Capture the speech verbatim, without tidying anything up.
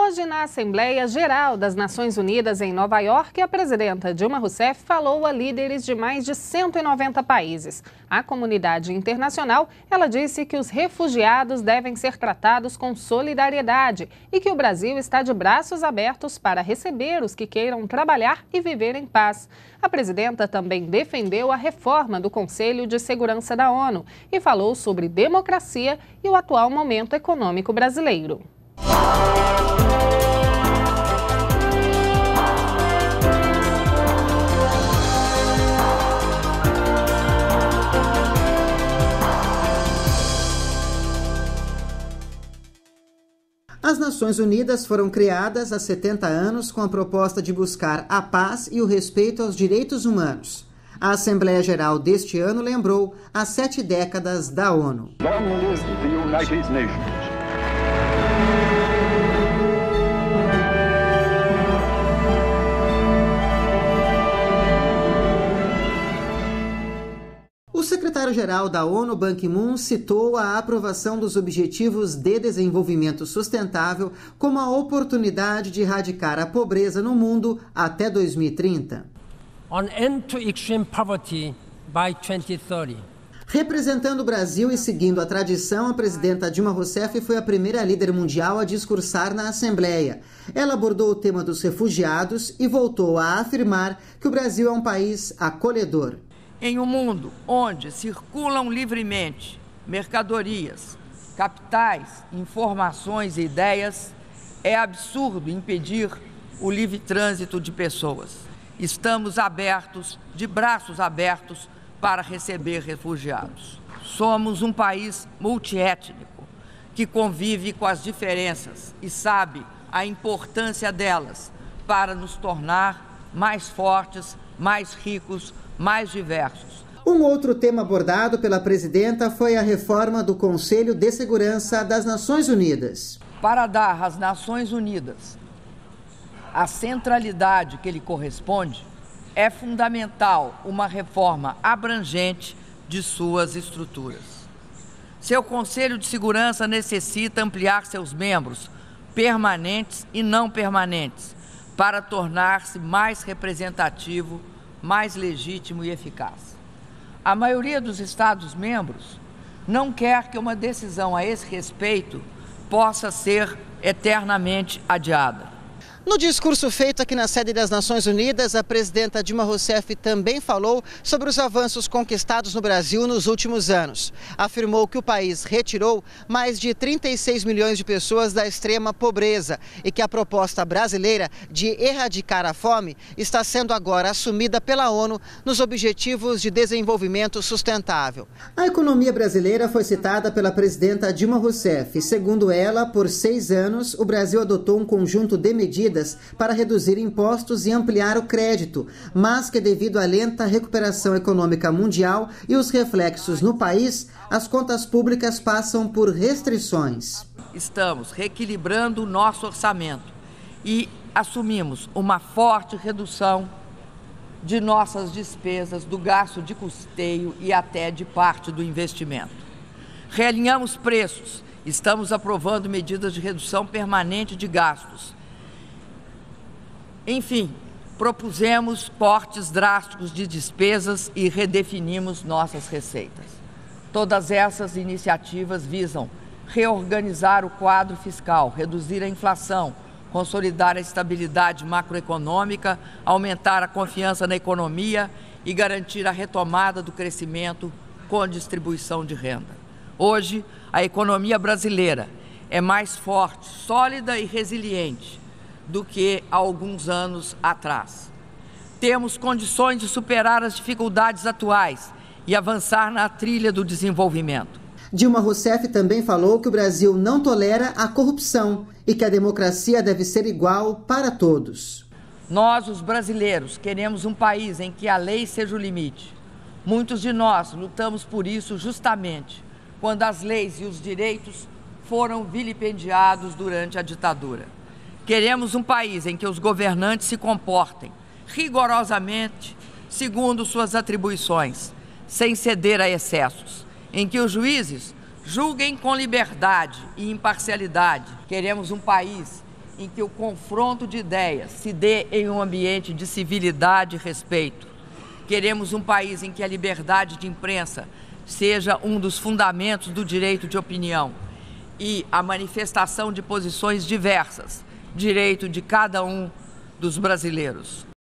Hoje, na Assembleia Geral das Nações Unidas em Nova York, a presidenta Dilma Rousseff falou a líderes de mais de cento e noventa países. À comunidade internacional, ela disse que os refugiados devem ser tratados com solidariedade e que o Brasil está de braços abertos para receber os que queiram trabalhar e viver em paz. A presidenta também defendeu a reforma do Conselho de Segurança da ONU e falou sobre democracia e o atual momento econômico brasileiro. As Nações Unidas foram criadas há setenta anos com a proposta de buscar a paz e o respeito aos direitos humanos. A Assembleia Geral deste ano lembrou as sete décadas da ONU. Long live the United Nations. O secretário-geral da ONU, Ban Ki-moon, citou a aprovação dos Objetivos de Desenvolvimento Sustentável como a oportunidade de erradicar a pobreza no mundo até dois mil e trinta. On end to extreme poverty by twenty thirty. Representando o Brasil e seguindo a tradição, a presidenta Dilma Rousseff foi a primeira líder mundial a discursar na Assembleia. Ela abordou o tema dos refugiados e voltou a afirmar que o Brasil é um país acolhedor. Em um mundo onde circulam livremente mercadorias, capitais, informações e ideias, é absurdo impedir o livre trânsito de pessoas. Estamos abertos, de braços abertos, para receber refugiados. Somos um país multiétnico, que convive com as diferenças e sabe a importância delas para nos tornar mais fortes, mais ricos, mais diversos. Um outro tema abordado pela presidenta foi a reforma do Conselho de Segurança das Nações Unidas. Para dar às Nações Unidas a centralidade que lhe corresponde, é fundamental uma reforma abrangente de suas estruturas. Seu Conselho de Segurança necessita ampliar seus membros permanentes e não permanentes para tornar-se mais representativo, mais legítimo e eficaz. A maioria dos Estados-membros não quer que uma decisão a esse respeito possa ser eternamente adiada. No discurso feito aqui na sede das Nações Unidas, a presidenta Dilma Rousseff também falou sobre os avanços conquistados no Brasil nos últimos anos. Afirmou que o país retirou mais de trinta e seis milhões de pessoas da extrema pobreza e que a proposta brasileira de erradicar a fome está sendo agora assumida pela ONU nos Objetivos de Desenvolvimento Sustentável. A economia brasileira foi citada pela presidenta Dilma Rousseff. Segundo ela, por seis anos, o Brasil adotou um conjunto de medidas para reduzir impostos e ampliar o crédito, mas que devido à lenta recuperação econômica mundial e os reflexos no país, as contas públicas passam por restrições. Estamos reequilibrando o nosso orçamento e assumimos uma forte redução de nossas despesas, do gasto de custeio e até de parte do investimento. Realinhamos preços, estamos aprovando medidas de redução permanente de gastos. Enfim, propusemos cortes drásticos de despesas e redefinimos nossas receitas. Todas essas iniciativas visam reorganizar o quadro fiscal, reduzir a inflação, consolidar a estabilidade macroeconômica, aumentar a confiança na economia e garantir a retomada do crescimento com distribuição de renda. Hoje, a economia brasileira é mais forte, sólida e resiliente do que há alguns anos atrás. Temos condições de superar as dificuldades atuais e avançar na trilha do desenvolvimento. Dilma Rousseff também falou que o Brasil não tolera a corrupção e que a democracia deve ser igual para todos. Nós, os brasileiros, queremos um país em que a lei seja o limite. Muitos de nós lutamos por isso justamente quando as leis e os direitos foram vilipendiados durante a ditadura. Queremos um país em que os governantes se comportem rigorosamente segundo suas atribuições, sem ceder a excessos, em que os juízes julguem com liberdade e imparcialidade. Queremos um país em que o confronto de ideias se dê em um ambiente de civilidade e respeito. Queremos um país em que a liberdade de imprensa seja um dos fundamentos do direito de opinião e a manifestação de posições diversas, direito de cada um dos brasileiros.